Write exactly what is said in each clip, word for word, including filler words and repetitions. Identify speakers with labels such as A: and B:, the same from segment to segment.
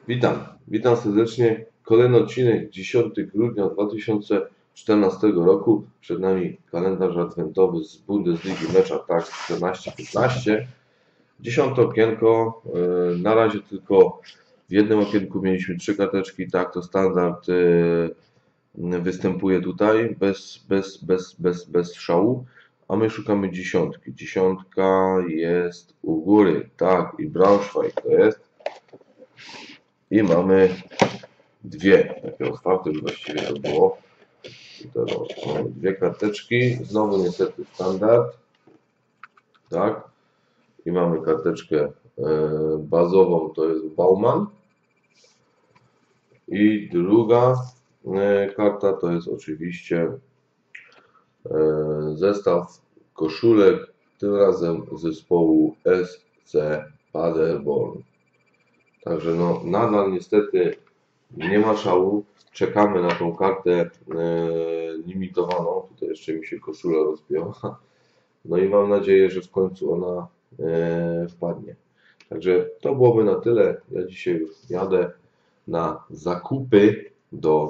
A: Witam, witam serdecznie. Kolejny odcinek dziesiątego grudnia dwa tysiące czternastego roku. Przed nami kalendarz adwentowy z Bundesligi Mecz Attax czternaście piętnaście. Dziesiąte okienko. Na razie tylko w jednym okienku mieliśmy trzy karteczki. Tak, to standard występuje tutaj bez, bez, bez, bez, bez szału. A my szukamy dziesiątki. Dziesiątka jest u góry. Tak, i Braunschweig to jest. I mamy dwie, takie otwarte już właściwie to było. Tutaj mamy dwie karteczki, znowu niestety standard, tak. I mamy karteczkę bazową, to jest Baumann. I druga karta to jest oczywiście zestaw koszulek, tym razem zespołu S C Paderborn. Także no, nadal niestety nie ma szału. Czekamy na tą kartę e, limitowaną. Tutaj jeszcze mi się koszula rozbiła. No i mam nadzieję, że w końcu ona e, wpadnie. Także to byłoby na tyle. Ja dzisiaj już jadę na zakupy do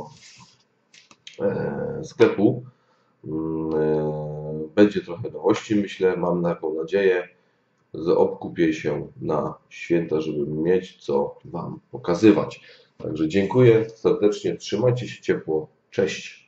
A: e, sklepu. E, będzie trochę nowości, myślę. Mam taką nadzieję. Obkupię się na święta, żeby mieć co Wam pokazywać. Także dziękuję serdecznie, trzymajcie się ciepło, cześć.